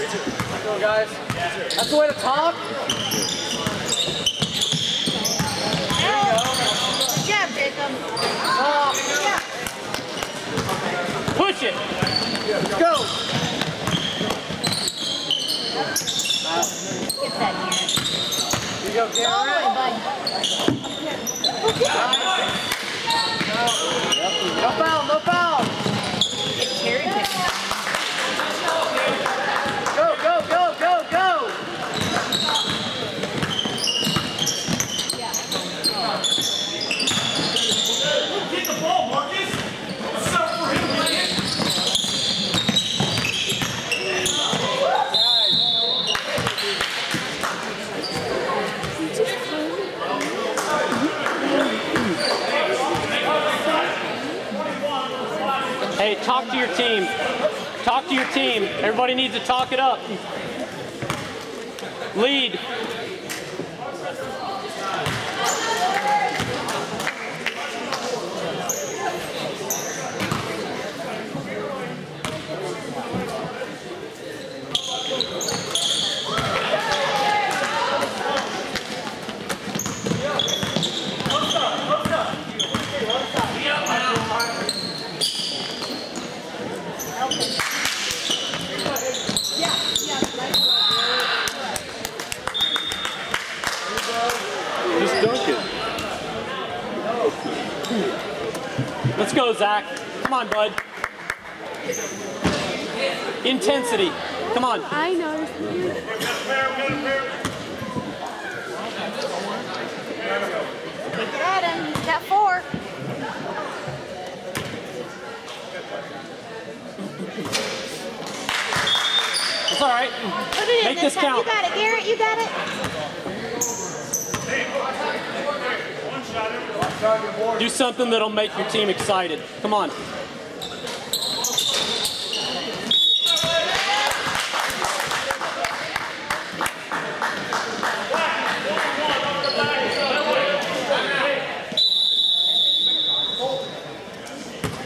Let's go, guys. That's the way to talk. Good job, Jacob. Push it. Go. Get that here. You go, Cameron. All the way, bud. No foul, no foul. Get cherry picking. Go, go, go, go, go. Get the ball, Marcus. What's up for him, man? Hey, talk to your team. Talk to your team. Everybody needs to talk it up. Lead. Just dunk it. Let's go, Zach. Come on, bud. Intensity. Come on. I noticed. Take it at him. He's got 4. It's all right. Put it in Make this time. count. You got it, Garrett. You got it. Do something that'll make your team excited. Come on.